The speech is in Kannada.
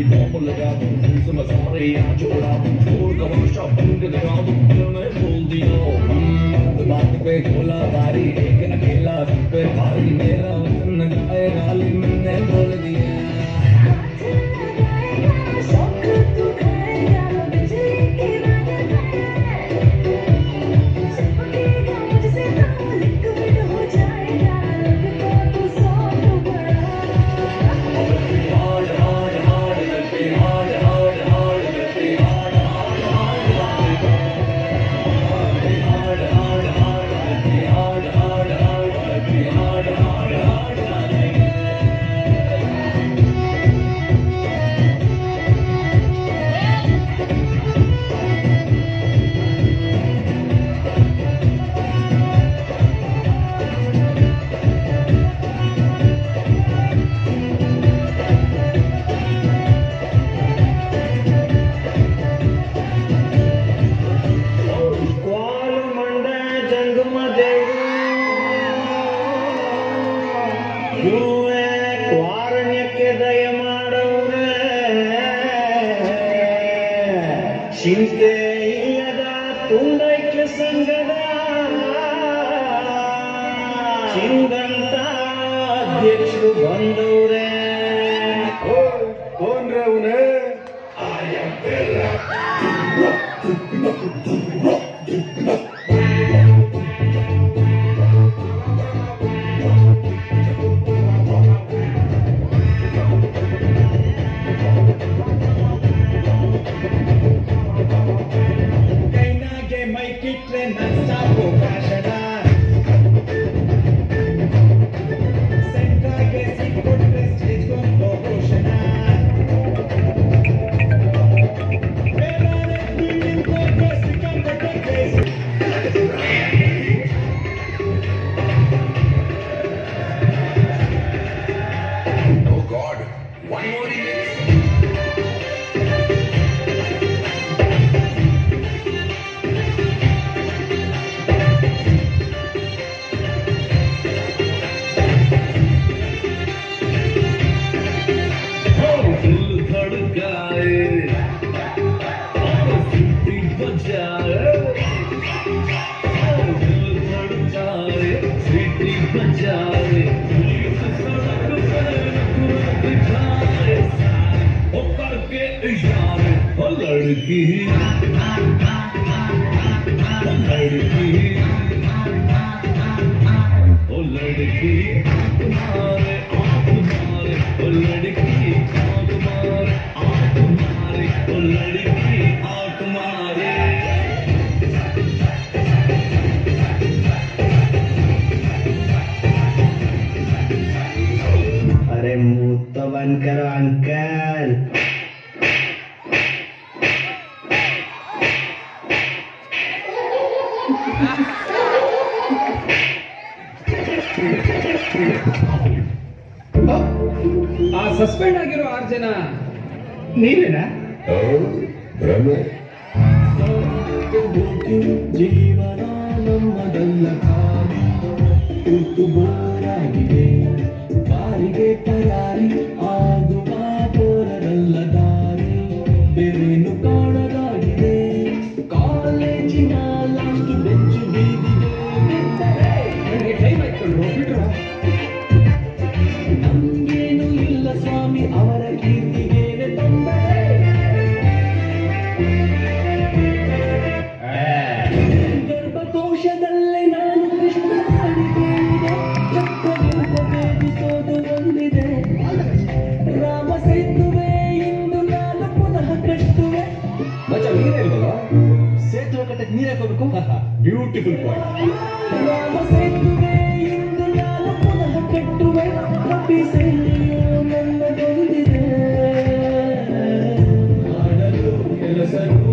bom legado, usa uma sareia jogado, porca vamos shopping के दिखा दूं, दिल में बोल दिया बात पे खोला बारी एक अकेला पे भारी मेरा वतन गाए गाली मैंने बोल दिया ಚಿಂತೆ ಇಲ್ಲದ ತುಂಡೈಕ್ಯ ಸಂಗದ ಚಿಂದಂತ ಅಧ್ಯಕ್ಷರು ಬಂದವ್ರೆ ಕೋನ್ರೆ ಅವನೇ अरे मुंह तो बंद करो अंकल ಆ ಸಸ್ಪೆಂಡ್ ಆಗಿರೋ 6 ಜನ ನೀವೇನಾ ಜೀವನ ನಮ್ಮದಲ್ಲ ಖಾಲಿ ಕೂತು ಬೋರಾಗಿದೆ ಕಾರಿಗೆ ತಯಾರಿ ಆಗುವ ಬೋರರಲ್ಲ ದಾರಿ ಬೇರೇನು ಕಾಣದಾಗಿದೆ ಕಾಲೇಜಿನ ಲಾಸ್ಟ್ ಬೆಂಚು ಬೀದಿಗೆ ಟೈಮ್ ಆಯ್ತು ಹೋಗ್ಬಿಟ್ರು ನಮ್ಗೇನು ಇಲ್ಲ ಸ್ವಾಮಿ ಅವರ ಕೀರ್ತಿಗೇನೆ ತೊಂದರೆ ಗರ್ಭಕೋಶದಲ್ಲೇ ನಾನು ಕೃಷ್ಣ ಚಕ್ರವ್ಯೂಹ ಭೇದಿಸೋದು ಬಂದಿದೆ ರಾಮ ಸೇತುವೆ ಇಂದು ನಾನು ಪುನಃ ಕಟ್ಟುವೆ ಮಚ್ಚ ನೀರೇ ಇಲ್ವಲ್ಲ ಸೇತುವೆ ಕಟ್ಟಕ್ಕೆ ನೀರೇ ಕೊಡ್ಬೇಕು ಬ್ಯೂಟಿಫುಲ್ ಪಾಯಿಂಟ್ ರಾಮ ಸೇತುವೆ ಇಂದು ನಾನು ಪುನಃ ಕಟ್ಟುವೆ ತಪ್ಪಿಸೆ ನನ್ನದೊಂದಿದೆ ಮಾಡಲು ಕೆಲಸ